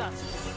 justice.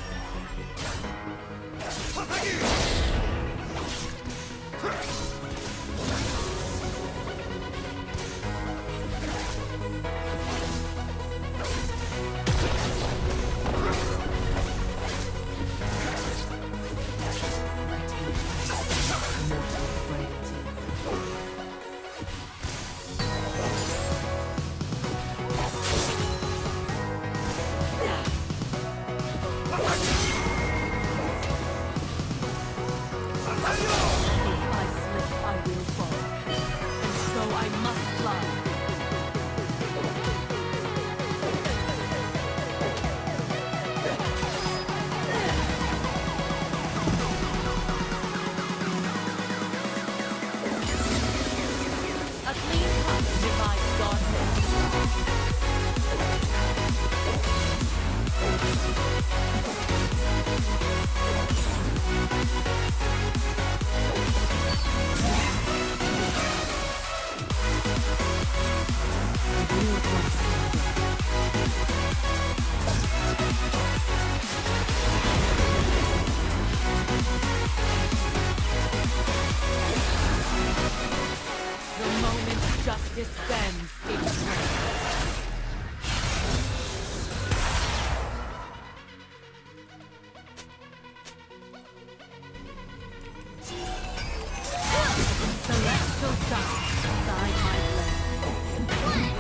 Justice bends in truth. Celestial dust beside my blade.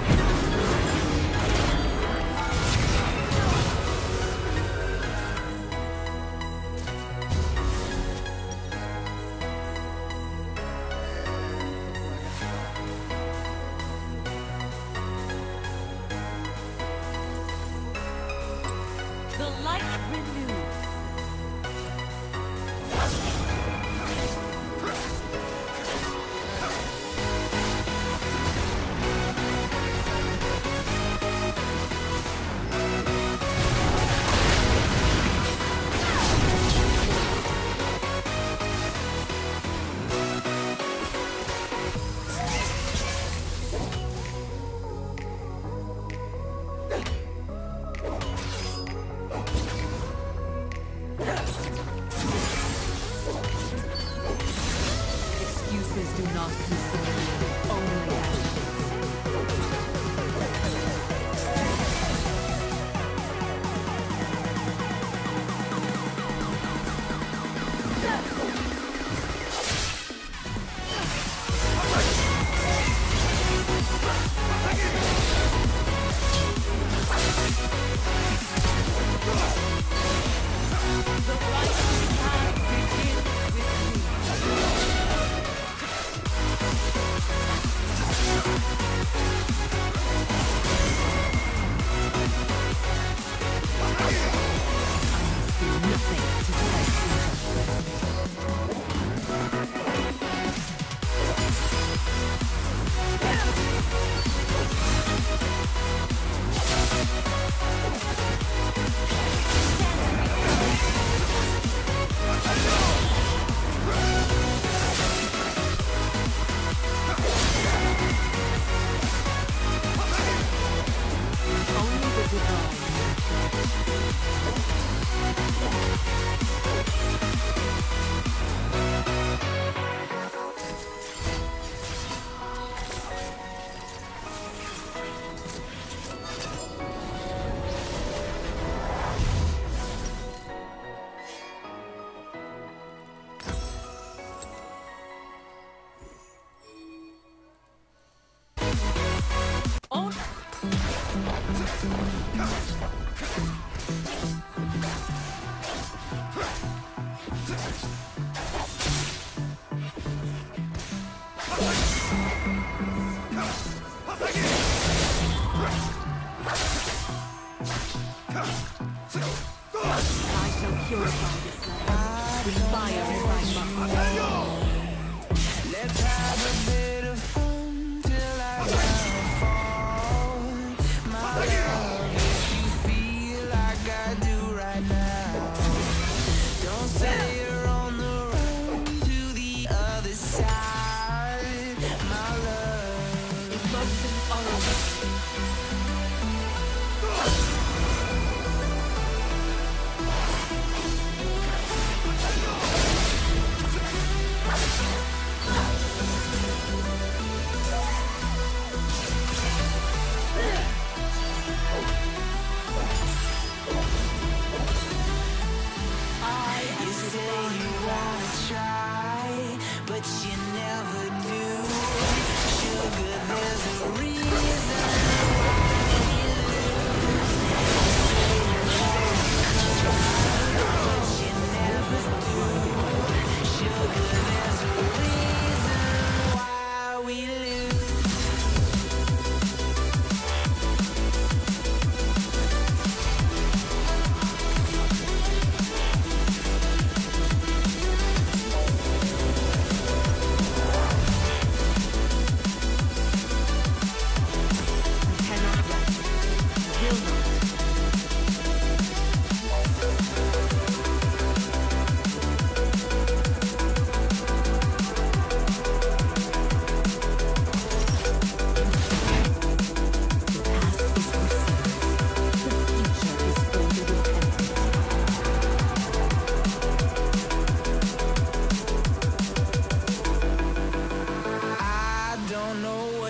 The light renews. Excuses do not console me, only actions. The right path begins with me. I shall purify this land with fire in my mouth. Let's have a bit of fun till I downfall. My love, if you feel like I do right now, don't say you're on the road to the other side. My love, Emotions are a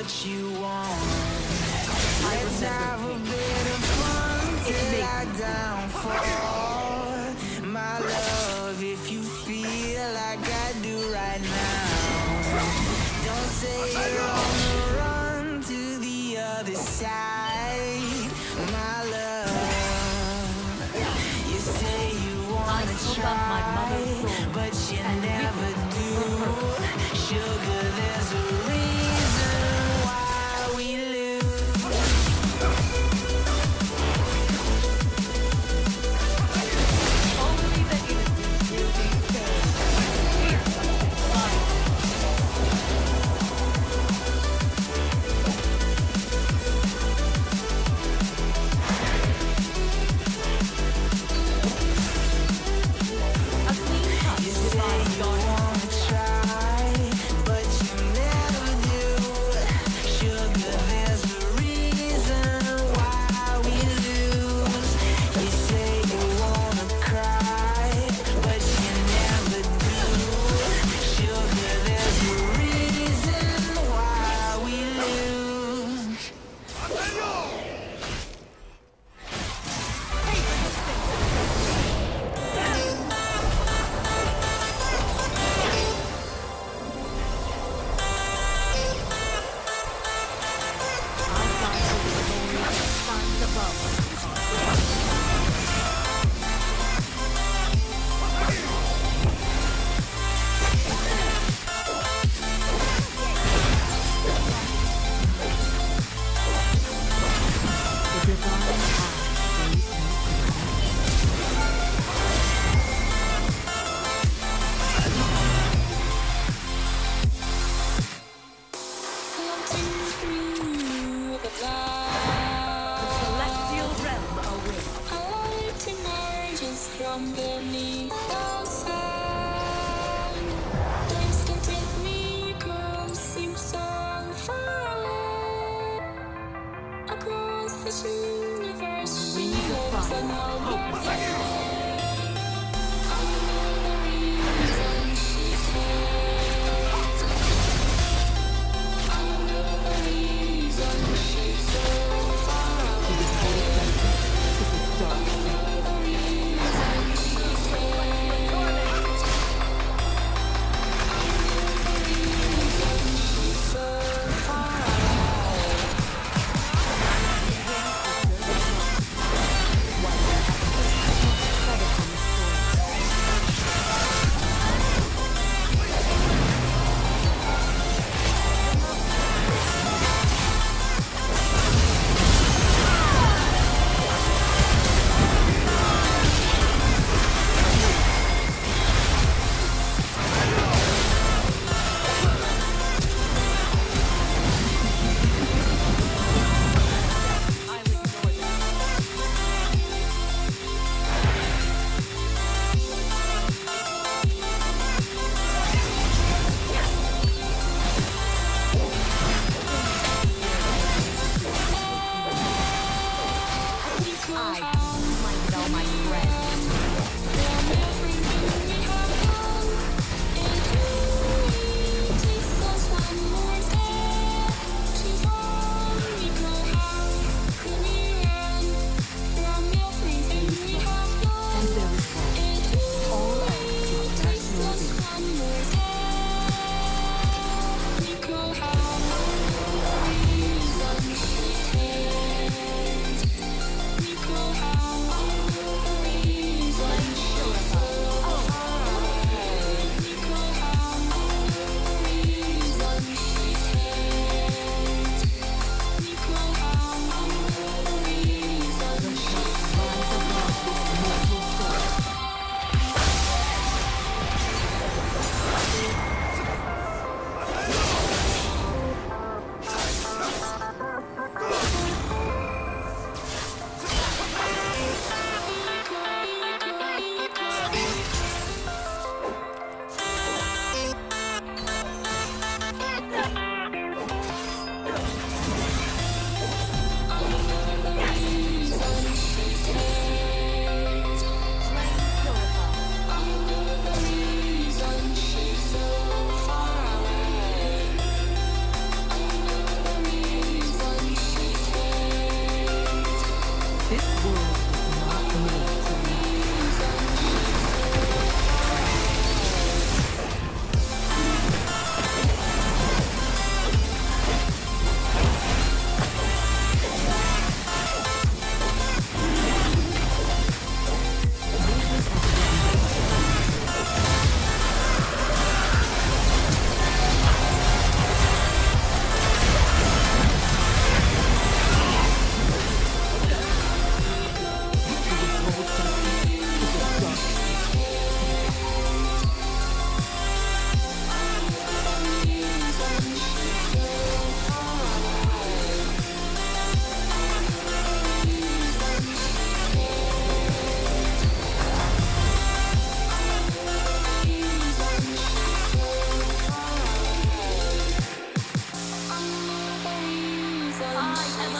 what you want. Let's have a bit of fun till I downfall. My love, if you feel like I do right now, don't say you're on the run to the other side. My love, you say you wanna try, but you never do. Sugar, there's a reason why we lose. Only the innocent will be spared. Here, fire. A clean cut You is say divine you God. wanna try, but you never do. Sugar, there's a reason why we lose. You say you wanna cry, but you never do. Sugar, there's a reason why we lose. I find the glory that shines above us. The divine eye stays no celestial realm awaits. From beneath the sun, distant miracles seem so far away. Across this universe, she Wings of lives fire. another Hope. day. I know the reason she's here. I know the reason she's so far To away. this holy temple, to this dark place.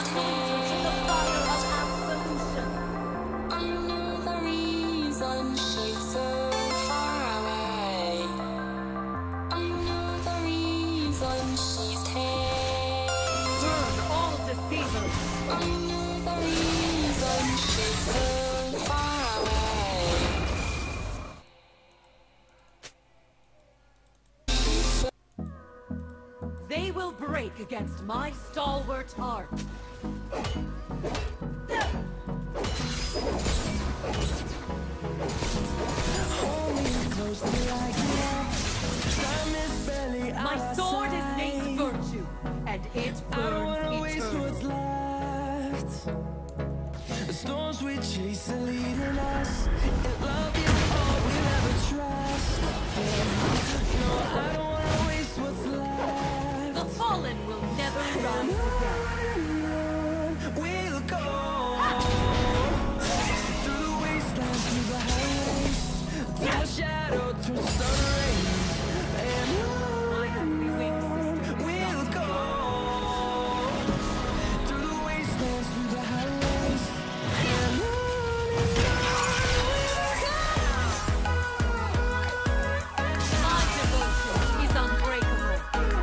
to the fire of absolution. I know the reason she's so far away. I know the reason she's taken. Burn all deceivers. I know the reason she's so far away. They will break against my stalwart heart. Hold me close till I get. Time is barely on My our sword is side. named virtue, and it I don't wanna burns waste eternal. what's left. The storms we chase are leading us, and love is all we'll ever trust. No, I don't wanna waste what's left. The fallen will never rise again. We'll go through the wastelands, through the highways, till the shadow turns to sun rays. And My heavenly wing system we'll go through the wastelands, through the highways, and My devotion is unbreakable.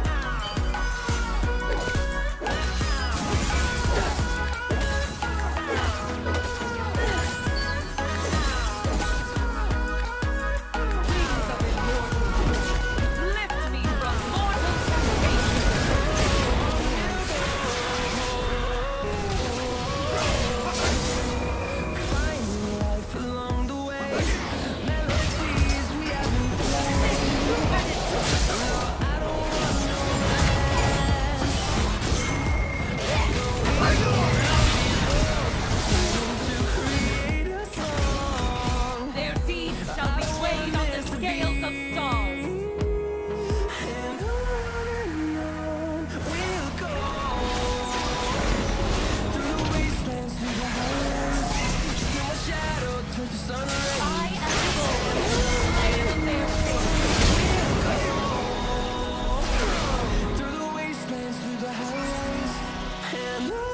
Wings of immortal, lift me from mortal temptation. finding life along the way. Melodies we haven't played. I don't want no less. To create a song. Their deeds shall be weighed on the scales of stars. And on we'll go through the wastelands, through the highways, till the shadow turns to sun rays. I am the Lord, I am their king. Through the wastelands, through the highways, and on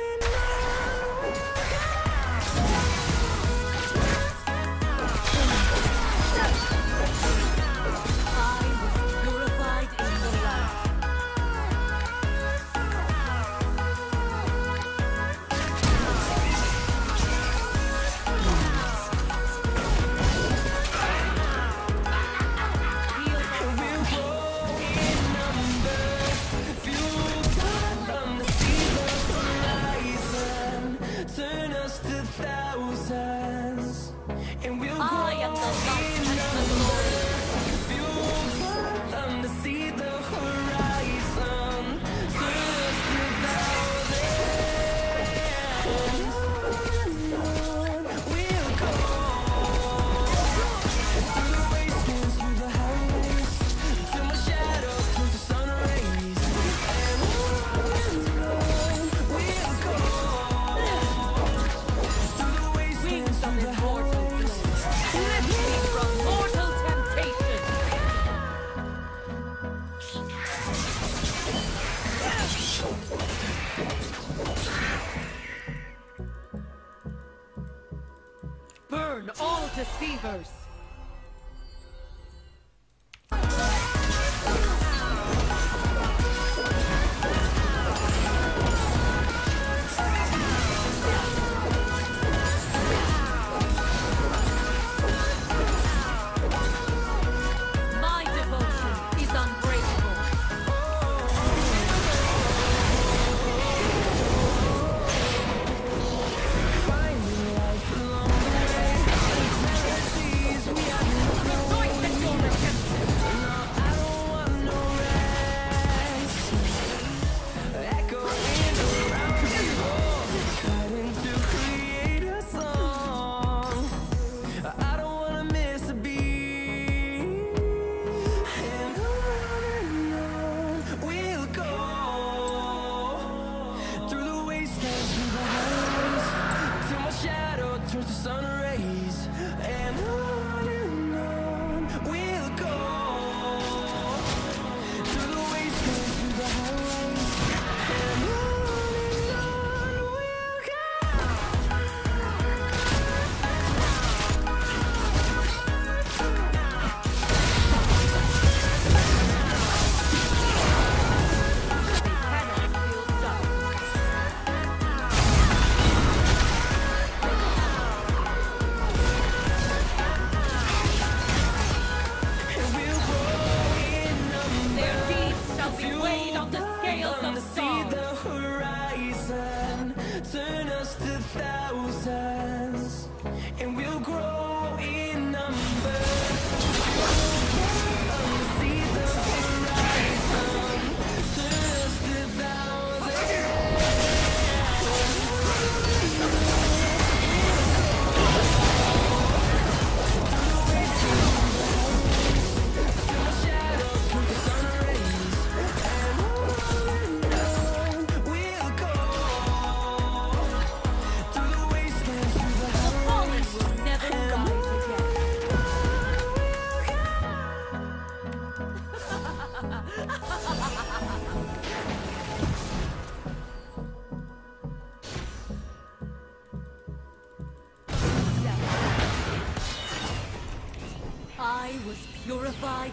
I was purified in the light. Heal and we'll go in number, fueled from the sea, the horizon, turn us to thousands, and we'll go I am the light and the glory. fueled from the sea, the horizon, turn us to thousands. We'll go through the wastelands, through the highways, till my shadow turns to sun rays. And on we'll go through the wastelands, Wings of through the immortal highways. flame, lift me from mortal temptation. Burn all deceivers. My devotion is unbreakable. Finding life along the way, melodies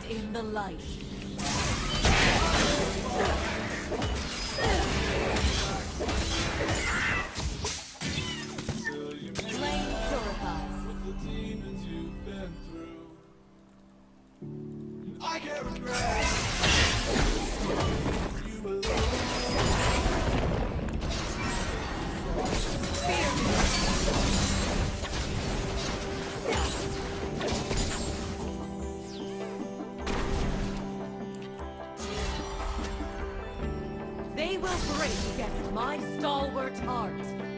in the light. Flame purifies. I can't regret you alone. They will break against my stalwart heart.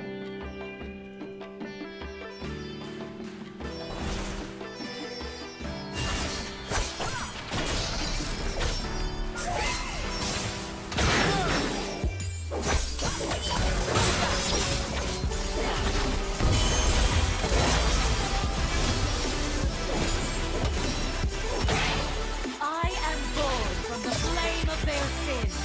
I am born from the flame of their sins.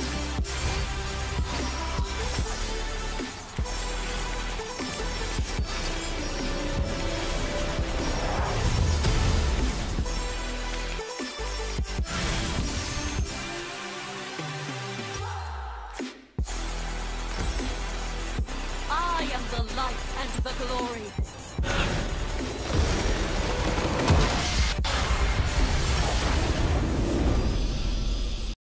I am the light and the glory.